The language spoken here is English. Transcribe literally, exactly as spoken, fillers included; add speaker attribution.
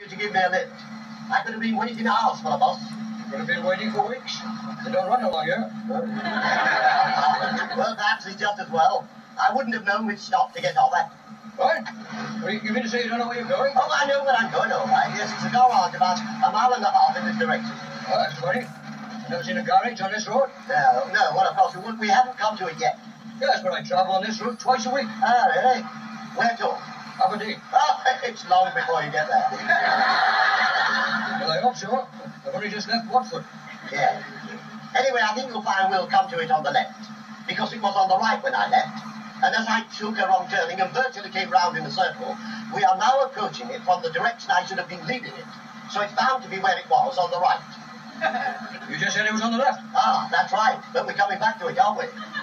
Speaker 1: you to give me a lift. I could have been waiting hours for the bus.
Speaker 2: You could have been waiting for weeks. They don't run along here.
Speaker 1: Well, perhaps it's just as well. I wouldn't have known which stop to get off at.
Speaker 2: What? Well, you mean to say you don't know where you're going?
Speaker 1: Oh, I know where I'm going, all right. Yes, it's a garage about a mile and a half in this direction.
Speaker 2: Oh, that's funny. Never seen a garage on this road?
Speaker 1: No, no, well, of course, we, wouldn't- we haven't come to it yet.
Speaker 2: Yes, but I travel on this route twice a week.
Speaker 1: Ah, really? Where to?
Speaker 2: Aberdeen.
Speaker 1: Oh, it's long before you get there.
Speaker 2: Well, I hope so. I've only just left Watford.
Speaker 1: Yeah. Anyway, I think you'll find we'll come to it on the left, because it was on the right when I left. And as I took a wrong turning and virtually came round in a circle, we are now approaching it from the direction I should have been leaving it. So it's bound to be where it was, on the right.
Speaker 2: You just said it was on the left.
Speaker 1: Ah, that's right. But we're coming back to it, aren't we?